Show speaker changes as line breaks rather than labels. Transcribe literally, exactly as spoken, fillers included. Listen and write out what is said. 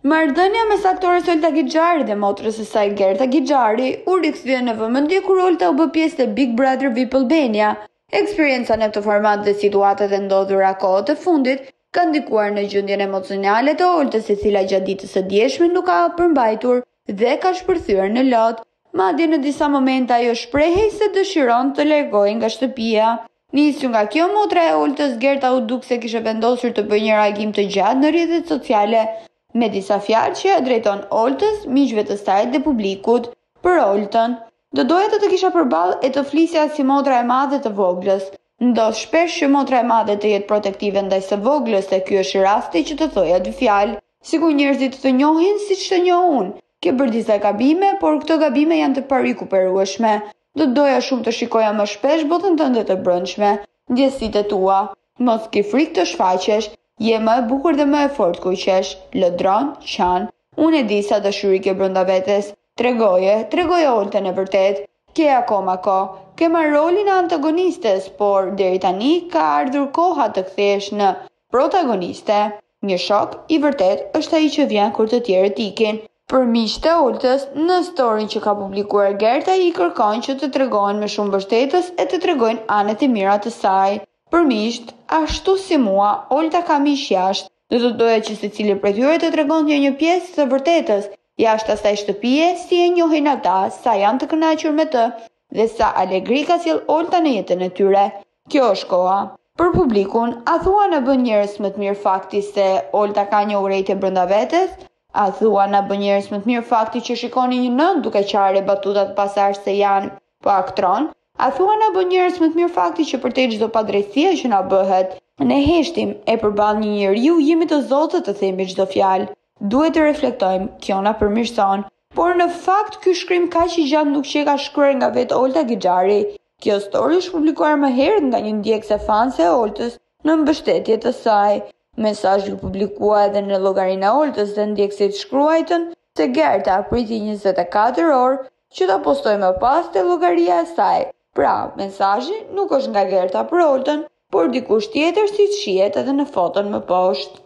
Marrëdhënia mes aktores Olta Gixhari dhe motrës së saj Gerta Gixhari u rikthye në vëmendje kur Olta u bë pjesë të Big Brother V I P Albania. Eksperienca në këtë format dhe situatat e ndodhura kohët e fundit ka ndikuar në gjendjen emocionale të Oltës, e cila gjatë ditës së dieshme nuk ka përmbajtur dhe ka shpërthyer në lot. Madje në disa momente ajo shprehej se dëshiron të largohej nga shtëpia. Nisur nga kjo, motra e Oltës, Gerta, u duk se kishte vendosur të bëjë një reagim të gjatë në rrjetet sociale, me disa fjalë që drejton Oltës, miqve të saj dhe publikut. Për Oltën, do doja të të kisha përballë e të flisja si motra e madhe të voglës. Ndodh shpesh që motra e madhe të jetë protektive ndaj së voglës, dhe ky është rasti që të thoja dy fjalë, sikur njerëzit të njohin siç të njoh unë. Ke bërë disa gabime, por këto gabime janë të parikuperueshme. Do doja shumë të shikoja më shpesh botën tënde të brendshme, ndjesitë e tua. Mos ke frikë të shfaqesh. Je më e bukur dhe më e fortë kur qesh, lëdron, qan. Unë e di sa dashuri ke brenda vetes. Tregoje, tregoje Oltën e vërtet. Ke akoma kohë. Ke marrë rolin e antagonistes, por deri tani ka ardhur koha të kthehesh në protagoniste. Një shok i vërtet është ai që vjen kur të tjerët ikin. Për miqtë e Oltës, në storin që ka publikuar Gerta, i kërkon që të tregohen me shumë mbështetës e të tregojnë anët e mira të saj. Për miqt, ashtu si mua, Olta ka miq jashtë, dhe do doja që secili prej tyre të tregonte një pjesë të vërtetës jashtë asaj shtëpie, si e njohin ata, sa janë të kënaqur me të dhe sa alegri ka sjell Olta në jetën e tyre. Kjo është koha. Për publikun, a thua na bën njerëz më të mirë fakti se Olta ka një urrejtje brenda vetes? A thua na bën njerëz më të mirë fakti që shikoni një nën duke qarë batutat pas artë se janë po aktron? A thua na bën njerëz më të mirë fakti që përtej çdo padrejtie që na bëhet, ne heshtim e përballë një njeriu jemi të zotët të themi çdo fjalë. Duhet të reflektojmë, kjo na përmirëson. Por në fakt ky shkrim kaq i gjatë nuk që ka shkruar nga vetë Olta Gixhari. Kjo story është publikuar më herët nga një ndjekse fanse e Oltës në mbështetje të saj. Mesazhi u publikua edhe në llogarinë e Oltës dhe ndjekësit shkruajtën se Gerta priti njëzet e katër orë që ta postojë më pas te llogaria e saj. Pra, mesazhi nuk është nga Gerta për Oltën, por dikush tjetër, siç shihet edhe në foton më poshtë.